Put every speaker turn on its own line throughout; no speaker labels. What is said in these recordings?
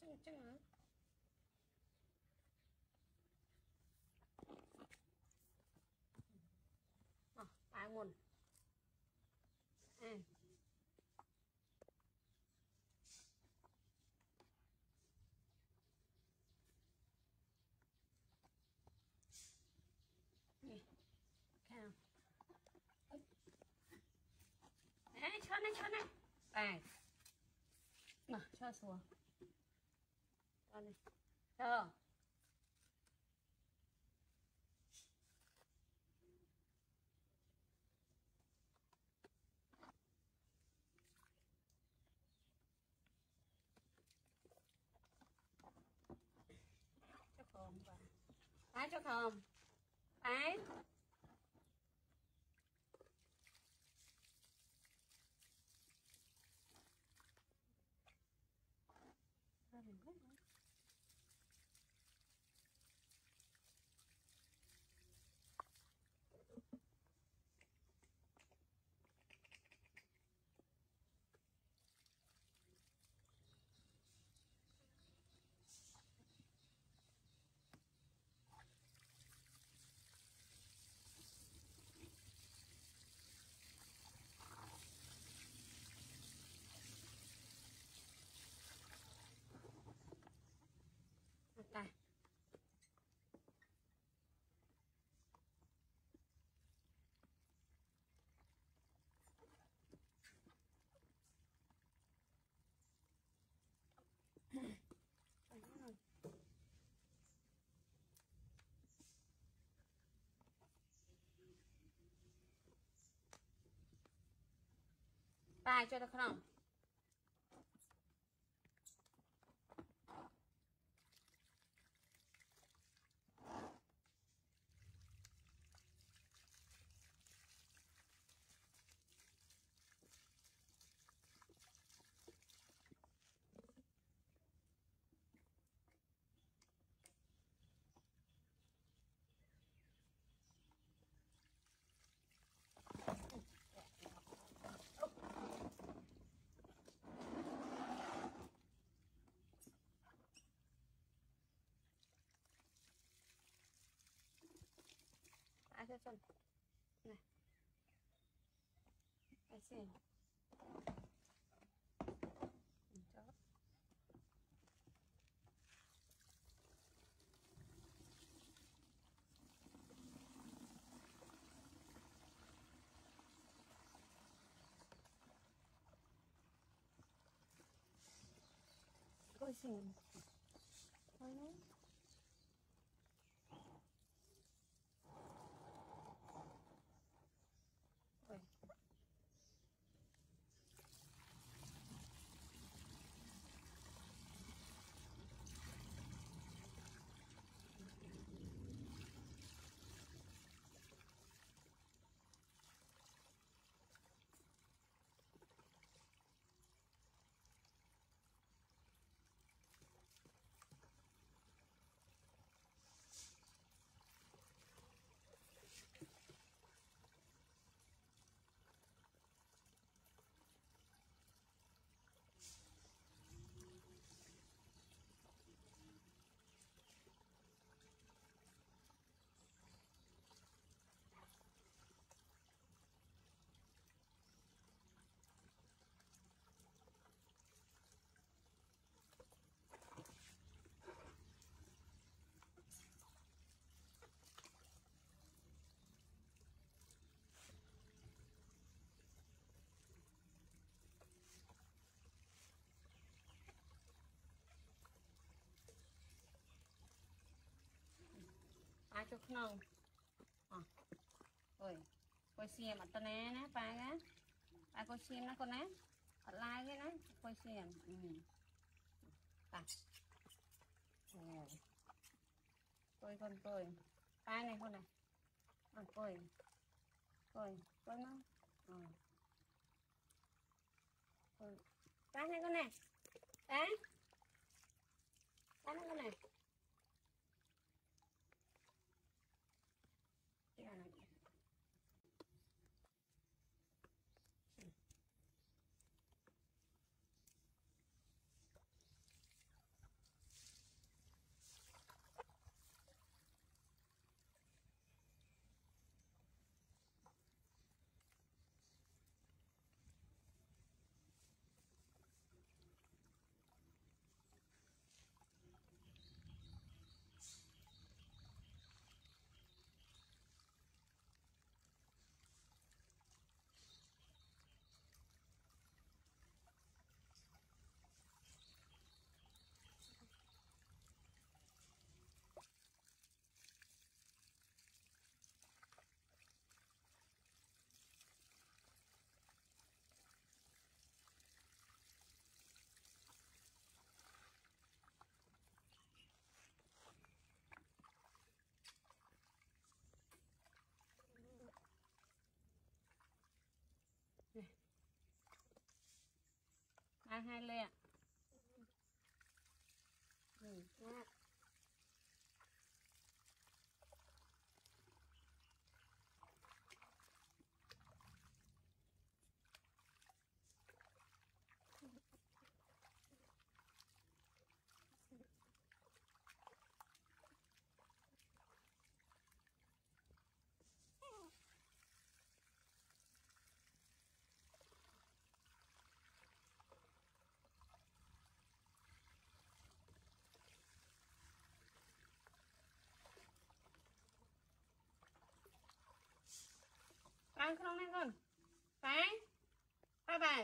Trứng bài nguồn nè cao đấy cho này bài mà cho xuống cho này cho không phải cho không phải đây bài cho được không cho chân này cái gì chó coi xem thôi nó ai cho không rồi coi xem ở tên này nè ba á ai coi xem nó con nè ở lai cái đấy coi xem coi ba này con này coi nó ba này con này đấy ba này con này hai lẹ. Nha. Ăn không ăn con. Phải. Bye bye.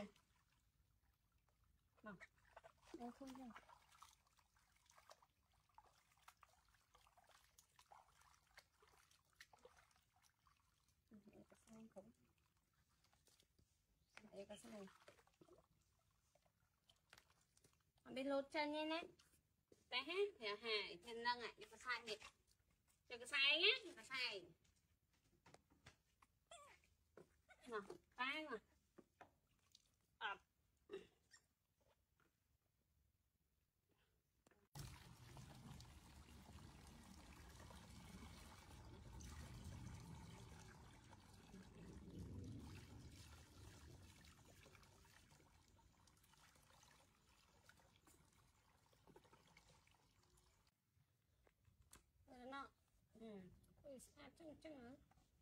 Nào. Đây không rồi. Đây cái này. Bị lột chân nha nè. Đấy ha, thì hài chân nâng ạ, cái sai nhỉ. Cho cái sai nhé, cái sai. Nào, tay mà. Nó. Ui, sao chừng hả?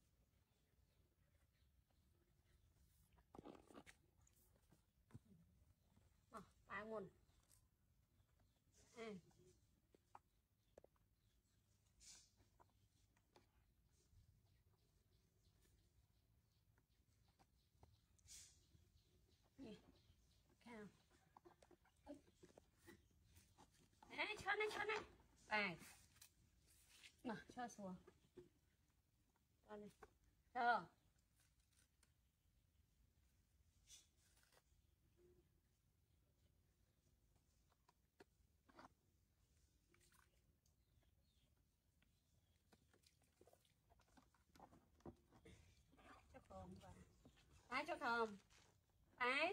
Ba nguồn. Nè. Cao. Đấy, cho này. Đây. Nào, cho xuống. Cho này. Cho. Cho khom vào. Đấy, cho khom. Đấy.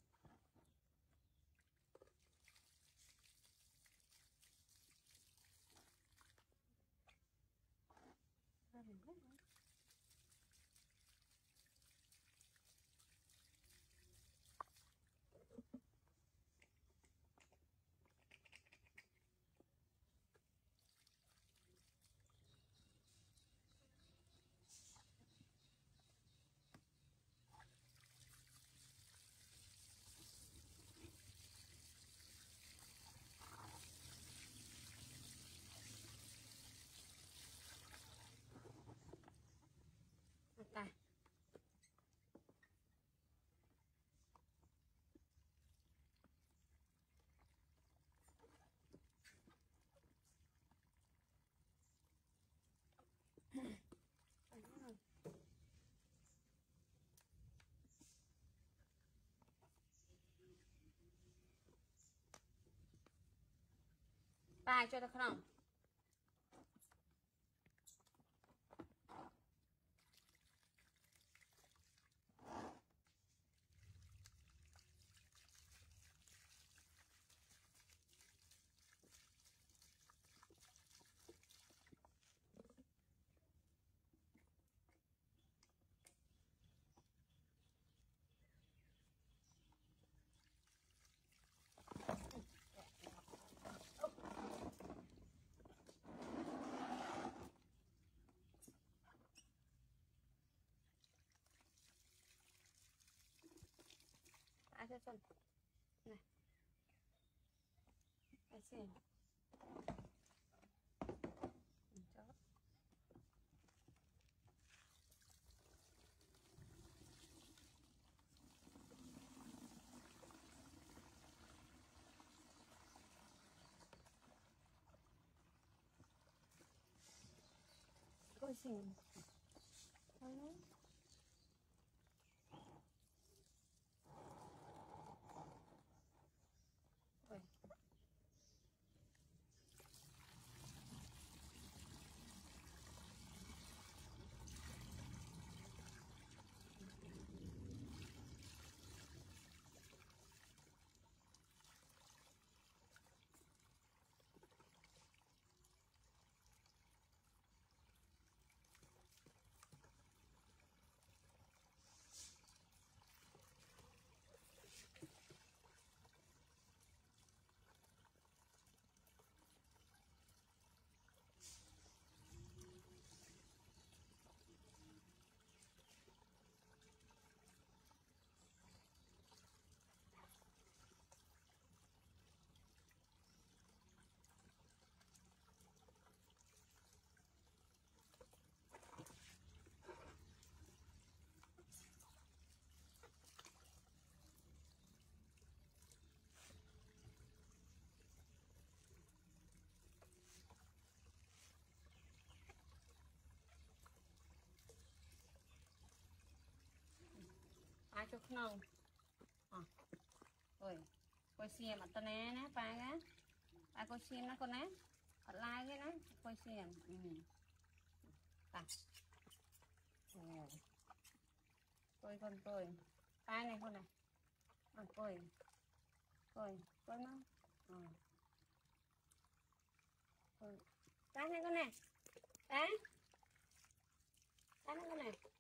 Đây. Bài cho được không? Cho chân này, cái gì chó coi gì cho nồng rồi coi xiêm ở tên nè ba á ba coi xiêm nó con nè ở lai cái nó coi xiêm ta coi con coi ba này con này coi coi nó ba này con này ba này con này